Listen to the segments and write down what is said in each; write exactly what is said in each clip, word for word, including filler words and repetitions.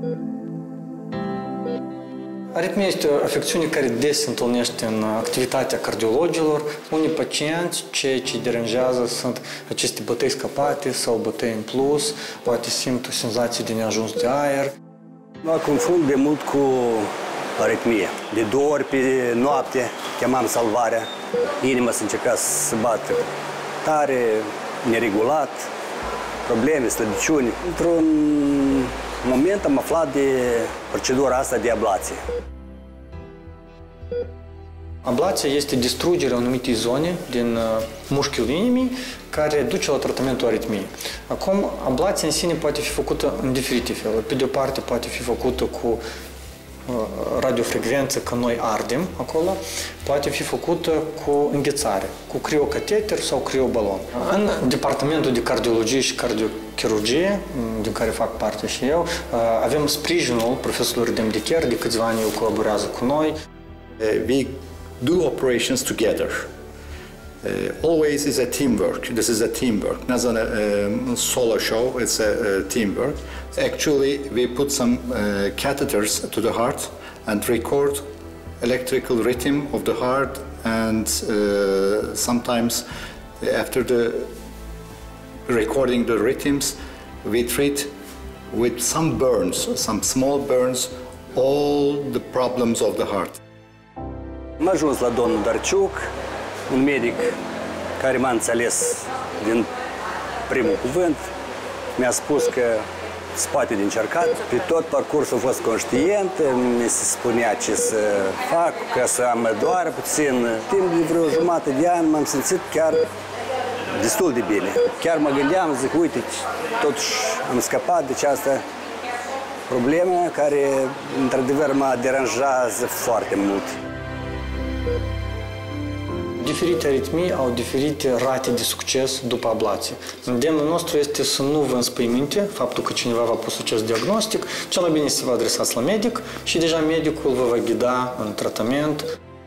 Aritmia este o afecțiune care des se întâlnește în activitatea cardiologilor. Unii pacienți, ceea ce deranjează sunt aceste bătăi scăpate sau bătăi în plus, poate simt o senzație de neajuns de aer. Mă confund de mult cu aritmie. De două ori pe noapte chemam salvarea, inima se încerca să bată tare, neregulat, probleme, slăbiciuni. Într-un moment am aflat de procedura asta de ablație. Ablația este distrugerea anumitei zone din mușchiul inimii care duce la tratamentul aritmiei. Acum, ablația în sine poate fi făcută în diferite feluri. Pe de o parte, poate fi făcută cu radiofrecvență, că noi ardem acolo, poate fi făcută cu înghețare, cu criocateter sau criobalon. În departamentul de cardiologie și cardiochirurgie, din care fac parte și eu, avem sprijinul profesorului Demdecher, de câțiva ani el colaborează cu noi. We do operations together. Uh, always is a teamwork. This is a teamwork, not a uh, solo show. It's a, a teamwork. Actually, we put some uh, catheters to the heart and record electrical rhythm of the heart. And uh, sometimes, after the recording the rhythms, we treat with some burns, some small burns, all the problems of the heart. Am ajuns la domnul Darciuc, un medic care m-a înțeles din primul cuvânt. Mi-a spus că se poate de încercat. Pe tot parcursul a fost conștient, mi se spunea ce să fac, ca să mă doară puțin. Timp de vreo jumătate de an m-am simțit chiar destul de bine. Chiar mă gândeam, zic, uite, totuși am scăpat de această problemă care, într-adevăr, mă deranjează foarte mult. Diferite aritmii au diferite rate de succes după ablație. Îndemnul nostru este să nu vă înspăimânte faptul că cineva v-a pus acest diagnostic. Cel mai bine să vă adresați la medic și deja medicul vă va ghida în tratament.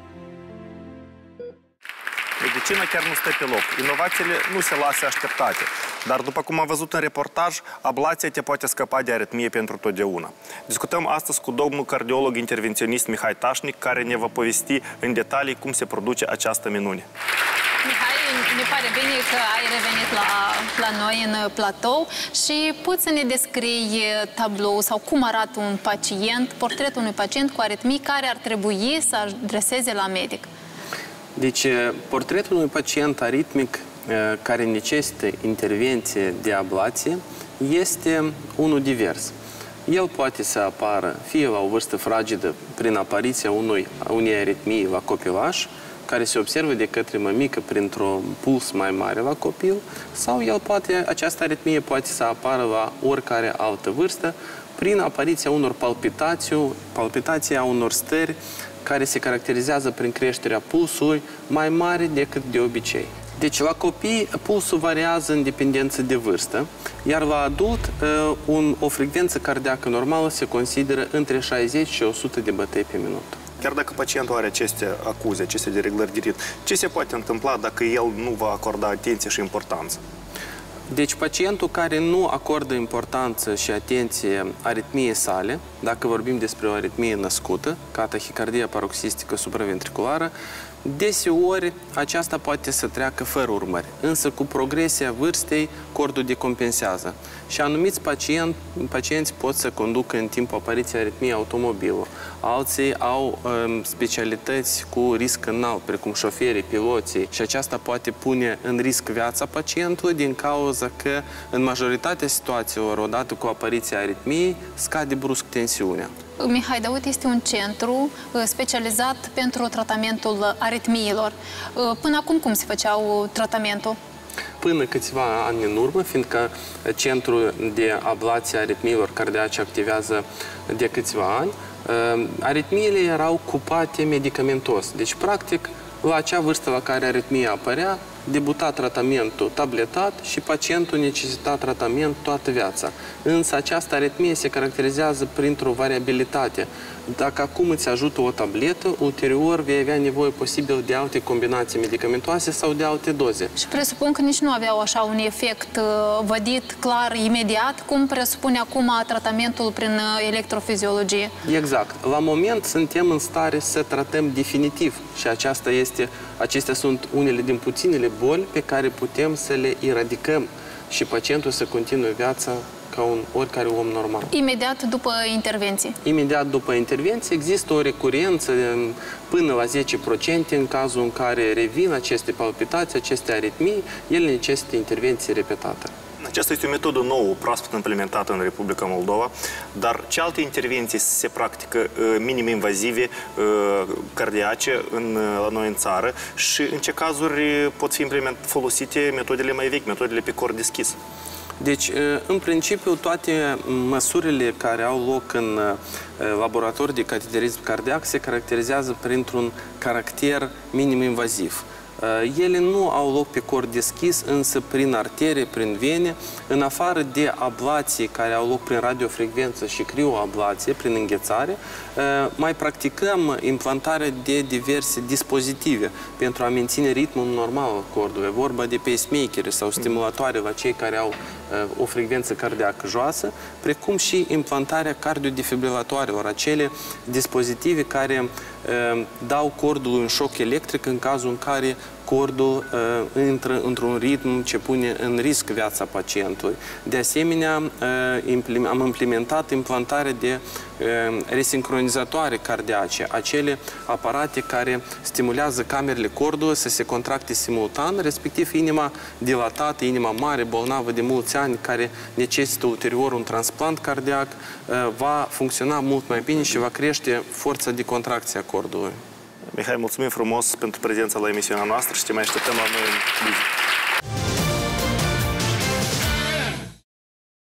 Medicina chiar nu stă pe loc. Inovațiile nu se lasă așteptate. Dar, după cum am văzut în reportaj, ablația te poate scăpa de aritmie pentru totdeauna. Discutăm astăzi cu domnul cardiolog intervenționist Mihai Tașnic, care ne va povesti în detalii cum se produce această minune. Mihai, ne pare bine că ai revenit la, la noi în platou și poți să ne descrii tablou sau cum arată un pacient, portretul unui pacient cu aritmii care ar trebui să adreseze la medic. Deci, portretul unui pacient aritmic care necesită intervenție de ablație este unul divers. El poate să apară fie la o vârstă fragedă prin apariția unui, unei aritmii la copilaș, care se observă de către mămică printr-un puls mai mare la copil, sau el poate, această aritmie poate să apară la oricare altă vârstă prin apariția unor palpitații, palpitații a unor stări care se caracterizează prin creșterea pulsului mai mare decât de obicei. Deci, la copii, pulsul variază în dependență de vârstă, iar la adult, un, o frecvență cardiacă normală se consideră între șaizeci și o sută de bătăi pe minut. Chiar dacă pacientul are aceste acuze, aceste dereglări de ritm, ce se poate întâmpla dacă el nu va acorda atenție și importanță? Deci, pacientul care nu acordă importanță și atenție aritmiei sale, dacă vorbim despre o aritmie născută, ca tahicardia paroxistică supraventriculară, deseori aceasta poate să treacă fără urmări, însă cu progresia vârstei, cordul decompensează. Și anumiți pacient, pacienți pot să conducă în timpul apariției aritmiei automobilul. Alții au um, specialități cu risc înalt, precum șoferii, piloții, și aceasta poate pune în risc viața pacientului din cauza că, în majoritatea situațiilor, odată cu apariția aritmiei, scade brusc tensiunea. Mihai, Daud este un centru specializat pentru tratamentul aritmiilor. Până acum, cum se făceau tratamentul? Până câțiva ani în urmă, fiindcă centrul de ablație a aritmiilor cardiace activează de câțiva ani, aritmiile erau cupate medicamentos. Deci, practic, la acea vârstă la care aritmia apărea, debuta tratamentul tabletat și pacientul necesita tratament toată viața. Însă această aritmie se caracterizează printr-o variabilitate. Dacă acum îți ajută o tabletă, ulterior vei avea nevoie posibil de alte combinații medicamentoase sau de alte doze. Și presupun că nici nu aveau așa un efect uh, vădit clar, imediat, cum presupune acum tratamentul prin uh, electrofiziologie. Exact. La moment suntem în stare să tratăm definitiv și aceasta este, acestea sunt unele din puținele boli pe care putem să le eradicăm și pacientul să continue viața ca un oricare om normal. Imediat după intervenție? Imediat după intervenție există o recurență până la zece la sută în cazul în care revin aceste palpitații, aceste aritmii, ele necesită intervenție repetată. Aceasta este o metodă nouă, proaspăt implementată în Republica Moldova, dar ce alte intervenții se practică minim-invazive, cardiace în, la noi în țară și în ce cazuri pot fi folosite metodele mai vechi, metodele pe cord deschis? Deci, în principiu, toate măsurile care au loc în laborator de cateterism cardiac se caracterizează printr-un caracter minim-invaziv. Ele nu au loc pe cord deschis, însă prin artere, prin vene, în afară de ablații care au loc prin radiofrecvență și crioablație, prin înghețare, mai practicăm implantarea de diverse dispozitive pentru a menține ritmul normal al cordului. Vorba de pacemaker sau stimulatoare la cei care au o frecvență cardiacă joasă, precum și implantarea cardiodefibrilatoarelor, acele dispozitive care dau cordului un șoc electric în cazul în care cordul uh, intră într-un ritm ce pune în risc viața pacientului. De asemenea, uh, am implementat implantarea de uh, resincronizatoare cardiace, acele aparate care stimulează camerele cordului să se contracte simultan, respectiv inima dilatată, inima mare, bolnavă de mulți ani, care necesită ulterior un transplant cardiac, uh, va funcționa mult mai bine și va crește forța de contracție a cordului. Mihai, mulțumim frumos pentru prezența la emisiunea noastră și te mai așteptăm la noi în vizită.